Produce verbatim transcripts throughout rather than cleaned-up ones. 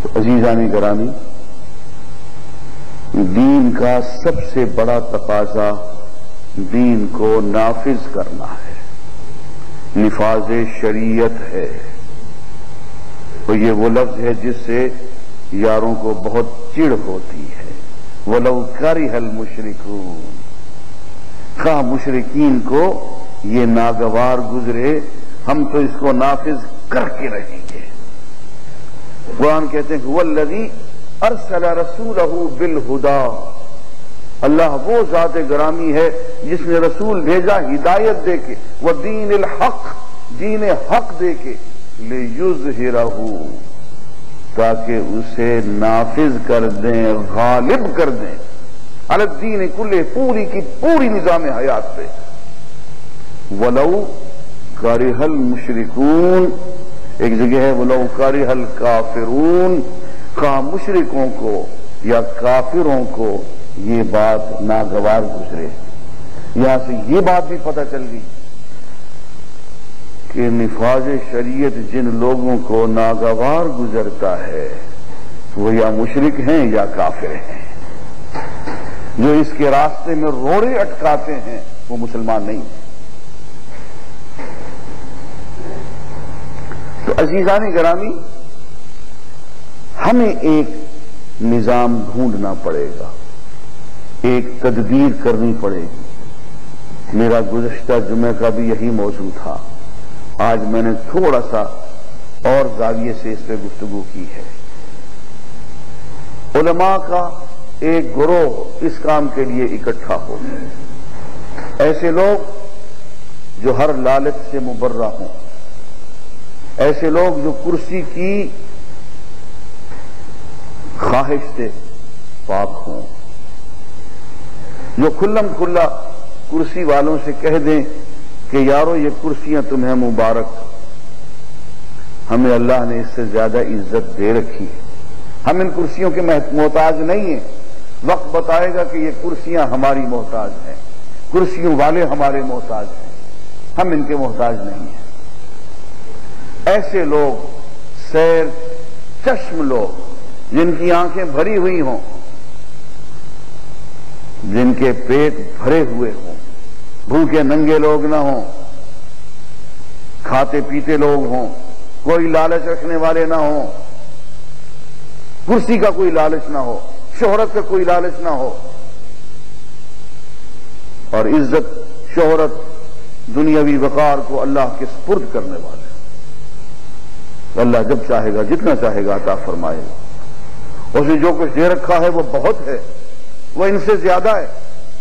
تو عزیزان گرامی، دین کا سب سے بڑا تقاضا دین کو نافذ کرنا ہے، نفاذ شریعت ہے۔ تو یہ وہ لفظ ہے جس سے یاروں کو بہت چڑ ہوتی ہے، وَلَوْ كَرِهَ الْمُشْرِكُونَ، خواہ مشرکین کو یہ ناگوار گزرے، ہم تو اس کو نافذ کر کے رہیں گے۔ قرآن کہتے ہیں هُوَ الَّذِي أَرْسَلَ رَسُولَهُ بِالْهُدَىٰ، اللہ وہ ذات گرامی ہے جس نے رسول بھیجا ہدایت دے کے، وَدِينِ الْحَقِّ، دین حق دے کے، لِيُظْهِرَهُ، تاکہ اسے نافذ کر دیں، غالب کر دیں، علی الدین کلہ، پوری کی پوری نظام حیات پہ۔ وَلَوْ كَرِهَ الْمُشْرِكُونَ، ایک جگہ ہے وَلَوْ كَرِهَ الْكَافِرُونَ، خواہ مشرکوں کو یا کافروں کو یہ بات ناگوار گزرے۔ یہاں سے یہ بات بھی پتہ چل گئی کہ نفاذ شریعت جن لوگوں کو ناگوار گزرتا ہے وہ یا مشرک ہیں یا کافر ہیں، جو اس کے راستے میں روڑے اٹکاتے ہیں وہ مسلمان نہیں ہیں۔ تو عزیزان گرامی، ہمیں ایک نظام ڈھونڈنا پڑے گا، ایک تدبیر کرنی پڑے گی۔ میرا گزشتہ جمعہ کا بھی یہی موضوع تھا، آج میں نے تھوڑا سا اور زاویے سے اس پہ گفتگو کی ہے۔ علماء کا ایک گروہ اس کام کے لیے اکٹھا ہو، ایسے لوگ جو ہر لالچ سے مبرہ ہوں، ایسے لوگ جو کرسی کی خواہش سے پاک ہوں، جو کھلم کھلا کرسی والوں سے کہہ دیں کہ یارو یہ کرسیاں تمہیں مبارک، ہمیں اللہ نے اس سے زیادہ عزت دے رکھی، ہم ان کرسیوں کے محتاج نہیں ہیں، وقت بتائے گا کہ یہ کرسیاں ہماری محتاج ہیں، کرسیوں والے ہمارے محتاج ہیں، ہم ان کے محتاج نہیں ہیں۔ ایسے لوگ سیر چشم لوگ، جن کی آنکھیں بھری ہوئی ہوں، جن کے پیٹ بھرے ہوئے ہوں، بھوکے ننگے لوگ نہ ہوں، کھاتے پیتے لوگ ہوں، کوئی لالچ رکھنے والے نہ ہوں، کرسی کا کوئی لالچ نہ ہو، شہرت کا کوئی لالچ نہ ہو، اور عزت شہرت دنیاوی وقار کو اللہ کے سپرد کرنے والے، اللہ جب چاہے گا جتنا چاہے گا عطا فرمائے گا، اسے جو کچھ دے رکھا ہے وہ بہت ہے، وہ ان سے زیادہ ہے۔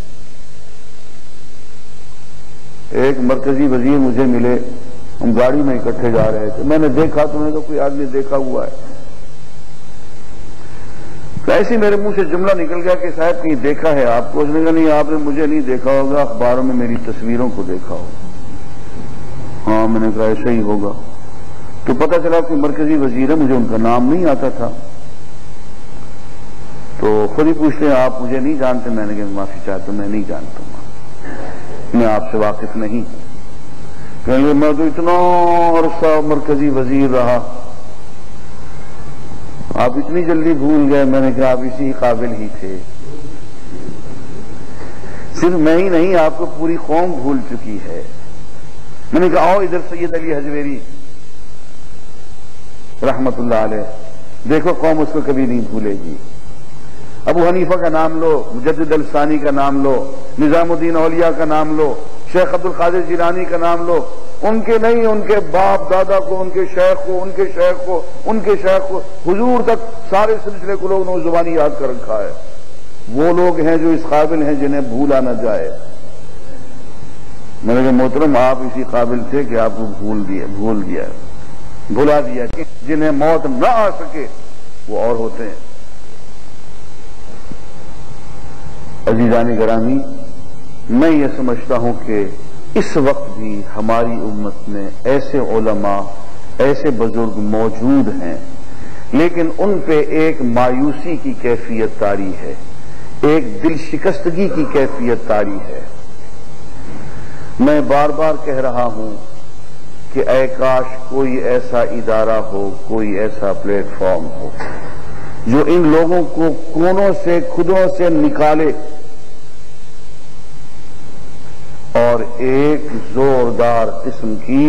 ایک مرکزی وزیر مجھے ملے، ہم گاڑی میں اکٹھے جا رہے تھے، میں نے دیکھا تو میں تو کوئی آدمی دیکھا ہوا ہے، تو ایسے میرے منہ سے جملہ نکل گیا کہ صاحب کہیں دیکھا ہے آپ کو؟ اس نے کہا نہیں، آپ نے مجھے نہیں دیکھا ہوگا، اخباروں میں میری تصویروں کو دیکھا ہوگا۔ ہاں، میں نے کہا ایسا ہی ہوگا۔ تو پتہ چلا کہ مرکزی وزیر ہے، مجھے ان کا نام نہیں آتا تھا، تو خود ہی پوچھتے ہیں آپ مجھے نہیں جانتے؟ میں نے کہا معافی چاہتا ہوں، میں نہیں جانتا ہوں، میں آپ سے واقف نہیں ہوں۔ کہیں گے میں تو اتنا عرصہ مرکزی وزیر رہا، آپ اتنی جلدی بھول گئے؟ میں نے کہا آپ اسی قابل ہی تھے، صرف میں ہی نہیں، آپ کو پوری قوم بھول چکی ہے۔ میں نے کہا آؤ ادھر سید علی حجویری رحمت اللہ علیہ، دیکھو قوم اس کو کبھی نہیں بھولے گی۔ ابو حنیفہ کا نام لو، مجدد الثانی کا نام لو، نظام الدین اولیاء کا نام لو، شیخ عبد القادر جیلانی کا نام لو، ان کے نہیں، ان کے باپ دادا کو، ان کے شیخ کو، ان کے شیخ کو، ان کے شیخ کو، حضور تک سارے سلسلے کو لوگوں نے زبانی یاد کر رکھا ہے۔ وہ لوگ ہیں جو اس قابل ہیں جنہیں بھولا نہ جائے۔ میں نے کہا محترم آپ اسی قابل تھے کہ آپ کو بھول دیا بھول دیا بھلا دیا، کہ جنہیں موت نہ آ سکے وہ اور ہوتے ہیں۔ عزیزان گرامی، میں یہ سمجھتا ہوں کہ اس وقت بھی ہماری امت میں ایسے علماء، ایسے بزرگ موجود ہیں، لیکن ان پہ ایک مایوسی کی کیفیت طاری ہے، ایک دل شکستگی کی کیفیت طاری ہے۔ میں بار بار کہہ رہا ہوں کہ اے کاش کوئی ایسا ادارہ ہو، کوئی ایسا پلیٹ فارم ہو جو ان لوگوں کو کونوں سے خدوں سے نکالے اور ایک زوردار قسم کی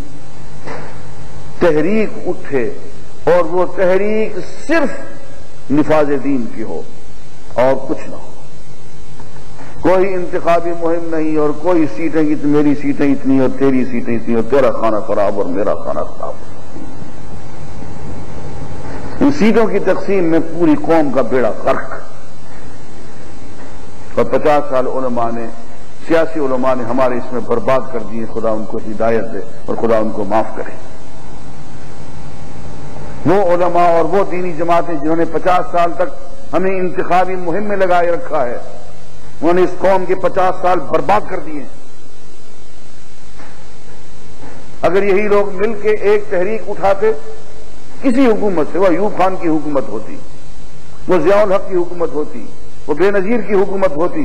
تحریک اٹھے اور وہ تحریک صرف نفاذ دین کی ہو اور کچھ نہ ہو، کوئی انتخابی مہم نہیں اور کوئی سیٹیں میری سیٹیں اتنی اور تیری سیٹیں اتنی اور تیرا کھانا خراب اور میرا کھانا خراب۔ ان سیٹوں کی تقسیم میں پوری قوم کا بیڑا غرق، اور پچاس سال علماء نے سیاسی علماء نے ہمارے اس میں برباد کر دیے، خدا ان کو ہدایت دے اور خدا ان کو معاف کرے۔ وہ علماء اور وہ دینی جماعتیں جنہوں نے پچاس سال تک ہمیں انتخابی مہم میں لگائے رکھا ہے، انہوں نے اس قوم کے پچاس سال برباد کر دیے۔ اگر یہی لوگ مل کے ایک تحریک اٹھاتے کسی حکومت سے، وہ ایوب خان کی حکومت ہوتی، وہ ضیاء الحق کی حکومت ہوتی، وہ بے نظیر کی حکومت ہوتی،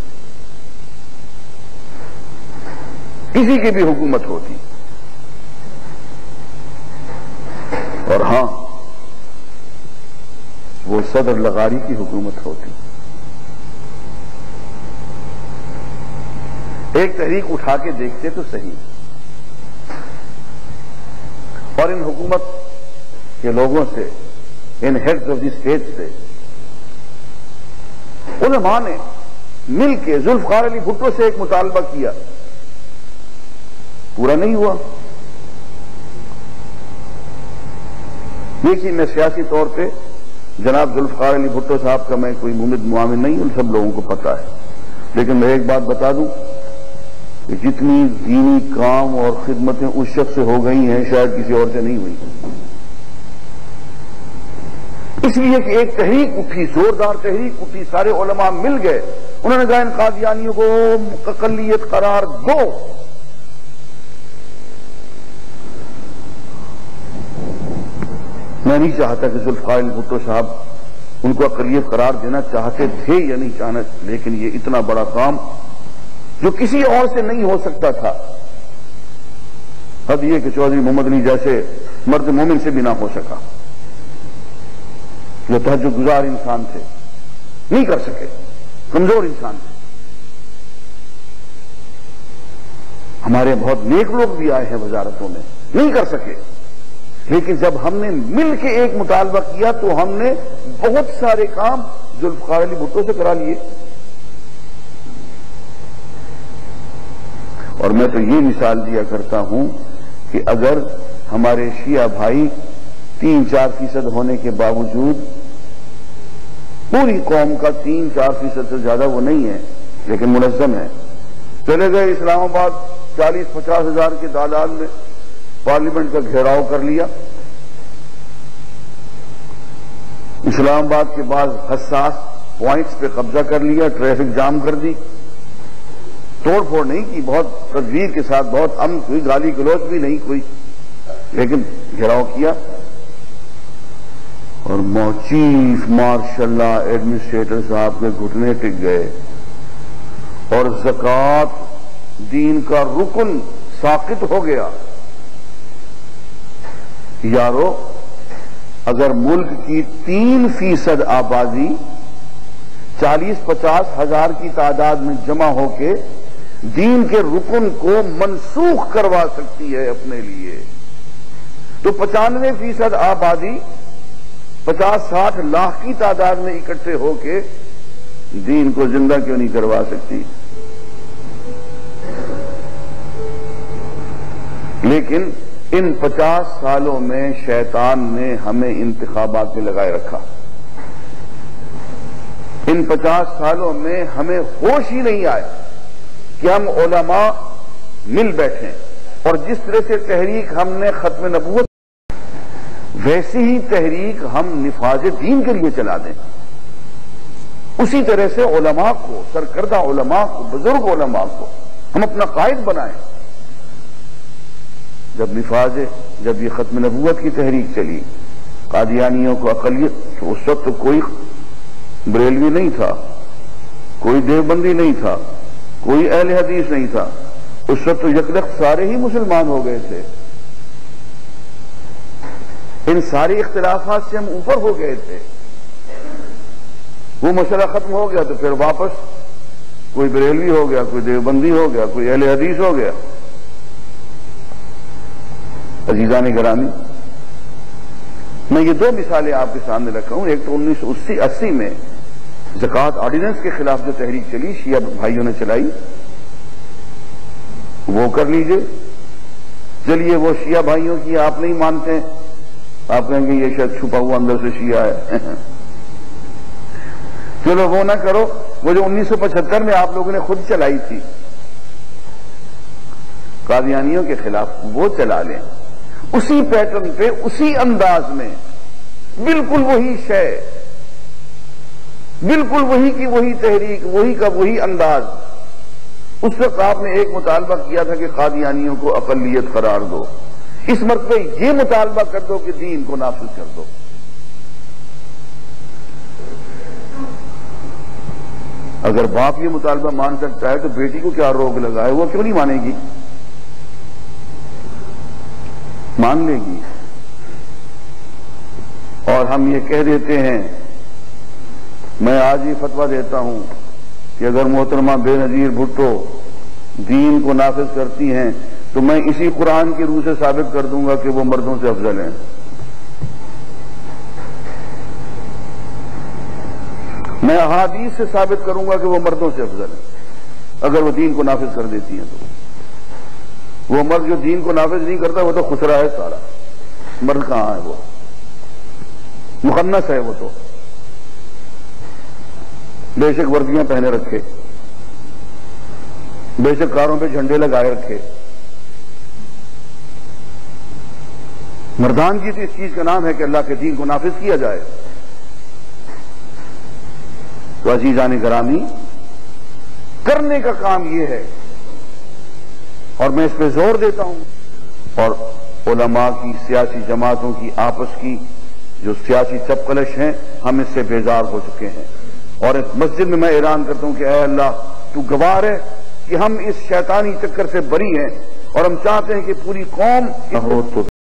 کسی کی بھی حکومت ہوتی، اور ہاں وہ صدر لغاری کی حکومت ہوتی، ایک تحریک اٹھا کے دیکھتے تو صحیح۔ اور ان حکومت کے لوگوں سے، ان ہیڈز آف دی اسٹیٹ سے علماء نے مل کے ذوالفقار علی بھٹو سے ایک مطالبہ کیا، پورا نہیں ہوا۔ دیکھیے، میں سیاسی طور پہ جناب ذوالفقار علی بھٹو صاحب کا میں کوئی ممد معاون نہیں، ان سب لوگوں کو پتا ہے، لیکن میں ایک بات بتا دوں کہ جتنی دینی کام اور خدمتیں اس شخص سے ہو گئی ہیں شاید کسی اور سے نہیں ہوئی، اس لیے کہ ایک تحریک اٹھی، زوردار تحریک اٹھی، سارے علماء مل گئے، انہوں نے کہا ان قادیانیوں کو اقلیت قرار دو۔ میں نہیں چاہتا کہ ذوالفقار علی بھٹو صاحب ان کو اقلیت قرار دینا چاہتے تھے یا نہیں چاہنا، لیکن یہ اتنا بڑا کام جو کسی اور سے نہیں ہو سکتا تھا، اب یہ کہ چودھری محمد علی جیسے مرد مومن سے بھی نہ ہو سکا، جو تہجد گزار انسان تھے، نہیں کر سکے، کمزور انسان تھے۔ ہمارے بہت نیک لوگ بھی آئے ہیں وزارتوں میں، نہیں کر سکے، لیکن جب ہم نے مل کے ایک مطالبہ کیا تو ہم نے بہت سارے کام ذوالفقار علی بھٹو سے کرا لیے۔ اور میں تو یہ مثال دیا کرتا ہوں کہ اگر ہمارے شیعہ بھائی تین چار فیصد ہونے کے باوجود، پوری قوم کا تین چار فیصد سے زیادہ وہ نہیں ہے لیکن منظم ہے، چلے گئے اسلام آباد چالیس پچاس ہزار کی تعداد میں، پارلیمنٹ کا گھیراؤ کر لیا، اسلام آباد کے بعد حساس پوائنٹس پہ قبضہ کر لیا، ٹریفک جام کر دی، توڑ پھوڑ نہیں کی، بہت تدبیر کے ساتھ، بہت امن، کوئی گالی گلوچ بھی نہیں کوئی، لیکن گھیراؤ کیا، اور چیف مارشل لا ایڈمنسٹریٹر صاحب کے گھٹنے ٹک گئے، اور زکوٰۃ دین کا رکن ساقط ہو گیا۔ یارو، اگر ملک کی تین فیصد آبادی چالیس پچاس ہزار کی تعداد میں جمع ہو کے دین کے رکن کو منسوخ کروا سکتی ہے اپنے لیے، تو پچانوے فیصد آبادی پچاس ساٹھ لاکھ کی تعداد میں اکٹھے ہو کے دین کو زندہ کیوں نہیں کروا سکتی؟ لیکن ان پچاس سالوں میں شیطان نے ہمیں انتخابات میں لگائے رکھا، ان پچاس سالوں میں ہمیں ہوش ہی نہیں آیا کہ ہم علماء مل بیٹھیں، اور جس طرح سے تحریک ہم نے ختم نبوت، ویسی ہی تحریک ہم نفاذ دین کے لیے چلا دیں، اسی طرح سے علماء کو، سرکردہ علماء کو، بزرگ علماء کو ہم اپنا قائد بنائیں۔ جب نفاذ جب یہ ختم نبوت کی تحریک چلی، قادیانیوں کو اقلیت، تو اس وقت تو کوئی بریلوی نہیں تھا، کوئی دیوبندی نہیں تھا، کوئی اہل حدیث نہیں تھا، اس وقت تو یکدخت سارے ہی مسلمان ہو گئے تھے، ان سارے اختلافات سے ہم اوپر ہو گئے تھے، وہ مسئلہ ختم ہو گیا تو پھر واپس کوئی بریلوی ہو گیا، کوئی دیوبندی ہو گیا، کوئی اہل حدیث ہو گیا۔ عزیزان گرامی، میں یہ دو مثالیں آپ کے سامنے رکھا ہوں۔ ایک تو انیس سو اسی اسی میں زکوٰۃ آرڈیننس کے خلاف جو تحریک چلی، شیعہ بھائیوں نے چلائی، وہ کر لیجئے۔ چلیے وہ شیعہ بھائیوں کی آپ نہیں مانتے، آپ کہیں گے یہ شاید چھپا ہوا اندر سے شیعہ ہے، چلو وہ نہ کرو۔ وہ جو انیس سو پچہتر میں آپ لوگوں نے خود چلائی تھی قادیانیوں کے خلاف، وہ چلا لیں اسی پیٹرن پہ، اسی انداز میں، بالکل وہی شے، بالکل وہی کی وہی تحریک، وہی کا وہی انداز۔ اس وقت آپ نے ایک مطالبہ کیا تھا کہ قادیانیوں کو اقلیت قرار دو، اس مرتبہ یہ مطالبہ کر دو کہ دین کو نافذ کر دو۔ اگر باپ یہ مطالبہ مان سکتا ہے تو بیٹی کو کیا روک لگا ہے؟ وہ کیوں نہیں مانے گی؟ مان لے گی۔ اور ہم یہ کہہ دیتے ہیں، میں آج ہی فتویٰ دیتا ہوں کہ اگر محترمہ بے نظیر بھٹو دین کو نافذ کرتی ہیں تو میں اسی قرآن کی روح سے ثابت کر دوں گا کہ وہ مردوں سے افضل ہیں۔ میں احادیث سے ثابت کروں گا کہ وہ مردوں سے افضل ہیں اگر وہ دین کو نافذ کر دیتی ہیں تو۔ وہ مرد جو دین کو نافذ نہیں کرتا وہ تو خسرا ہے سارا، مرد کہاں ہے؟ وہ مخنث ہے، وہ تو بے شک وردیاں پہنے رکھے، بے شک کاروں پہ جھنڈے لگائے رکھے، مردان کی تو اس چیز کا نام ہے کہ اللہ کے دین کو نافذ کیا جائے۔ تو عزیزان گرامی، کرنے کا کام یہ ہے، اور میں اس پہ زور دیتا ہوں۔ اور علماء کی، سیاسی جماعتوں کی آپس کی جو سیاسی چپقلش ہیں، ہم اس سے بیزار ہو چکے ہیں۔ اور اس مسجد میں میں اعلان کرتا ہوں کہ اے اللہ تو گواہ ہے کہ ہم اس شیطانی چکر سے بری ہیں، اور ہم چاہتے ہیں کہ پوری قوم